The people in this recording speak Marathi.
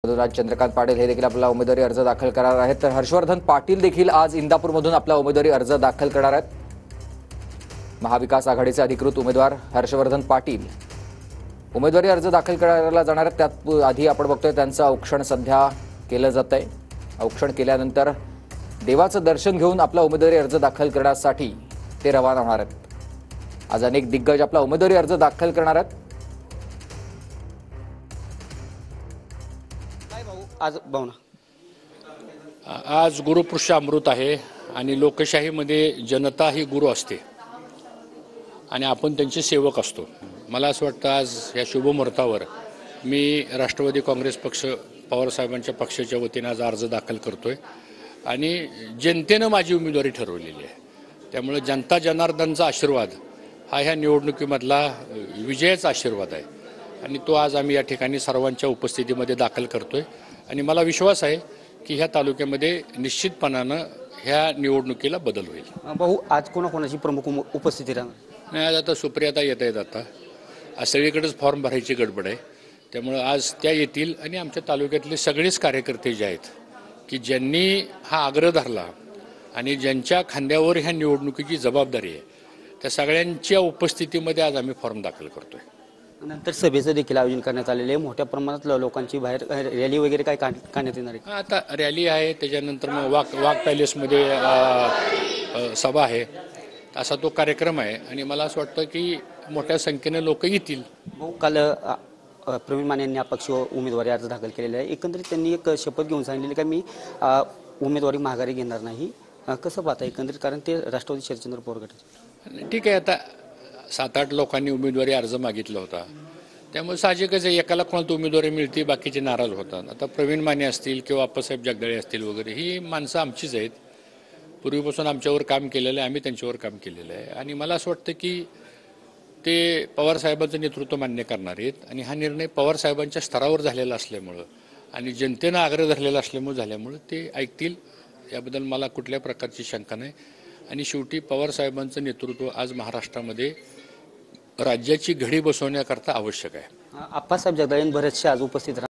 आज चंद्रकांत पाटील हे देखील आपला उमेदवारी अर्ज दाखल करणार आहेत, तर हर्षवर्धन पाटील देखील आज इंदापूरमधून आपला उमेदवारी अर्ज दाखल करणार आहेत। महाविकास आघाडीचे अधिकृत उमेदवार हर्षवर्धन पाटील उमेदवारी अर्ज दाखल करायला जाणार आहेत। त्यात आधी आपण बघतोय त्यांचं औक्षण सध्या केलं जात आहे। औक्षण केल्यानंतर देवाचं दर्शन घेऊन आपला उमेदवारी अर्ज दाखल करण्यासाठी ते रवाना होणार आहेत। आज अनेक दिग्गज आपला उमेदवारी अर्ज दाखल करणार आहेत। आज गुरुपुरुष अमृत आहे आणि लोकशाहीमध्ये जनता ही गुरु असते आणि आपण त्यांचे सेवक असतो। मला असं वाटतं आज या शुभ मुहूर्तावर मी राष्ट्रवादी काँग्रेस पक्ष पवार साहेबांच्या पक्षाच्या वतीने आज अर्ज दाखल करतोय आणि जनतेनं माझी उमेदवारी ठरवलेली आहे। त्यामुळे जनता जनार्दनचा आशीर्वाद हा ह्या निवडणुकीमधला विजयाचा आशीर्वाद आहे आणि तो आज आम्ही या ठिकाणी सर्वांच्या उपस्थितीमध्ये दाखल करतोय आणि मला विश्वास आहे की ह्या तालुक्यामध्ये निश्चितपणानं ह्या निवडणुकीला बदल होईल। भाऊ, आज कोणाकोणाची प्रमुख उपस्थिती राहणार? नाही, आज आता सुप्रियाता येत आहेत। आता सगळीकडेच फॉर्म भरायची गडबड आहे, त्यामुळे आज त्या येतील आणि आमच्या तालुक्यातले सगळेच कार्यकर्ते जे आहेत की ज्यांनी हा आग्रह धरला आणि ज्यांच्या खांद्यावर ह्या निवडणुकीची जबाबदारी आहे त्या सगळ्यांच्या उपस्थितीमध्ये आज आम्ही फॉर्म दाखल करतोय। नंतर सभेचं देखील आयोजन करण्यात आलेले आहे। मोठ्या प्रमाणात लोकांची बाहेर रॅली वगैरे काय काढण्यात येणार आहे? आता रॅली आहे, त्याच्यानंतर मग वाघ पॅलेसमध्ये सभा आहे, असा तो कार्यक्रम आहे आणि मला असं वाटतं की मोठ्या संख्येने लोक येतील। भाऊ, काल प्रवीण माने यांनी अपक्ष उमेदवारी अर्ज दाखल केलेला आहे। एकंदरीत त्यांनी एक शपथ घेऊन सांगितलेली की मी उमेदवारी माघारी घेणार नाही। कसं पाहता एकंदरीत, कारण ते राष्ट्रवादी शरदचंद्र पवार गटाचे? ठीक आहे, आता 7-8 लोकांनी उमेदवारी अर्ज मागितला होता, त्यामुळे साहजिकच आहे एकाला कोणाला उमेदवारी मिळते, बाकीचे नाराज होतात। आता प्रवीण माने असतील किंवा अप्पासाहेब जगदाळे असतील वगैरे ही माणसं आमचीच आहेत, पूर्वीपासून आमच्यावर काम केलेलं आहे, आम्ही त्यांच्यावर काम केलेलं आहे आणि मला असं वाटतं की ते पवारसाहेबांचं नेतृत्व मान्य करणार आहेत आणि हा निर्णय पवारसाहेबांच्या स्तरावर झालेला असल्यामुळं आणि जनतेनं आग्रह धरलेला झाल्यामुळं ते ऐकतील, याबद्दल मला कुठल्या प्रकारची शंका नाही। आणि शेवटी पवारसाहेबांचं नेतृत्व आज महाराष्ट्रामध्ये राज्याची घडी बसवण्याकरता आवश्यक आहे। अप्पासाहेब जगदाळे बरेचसे आज उपस्थित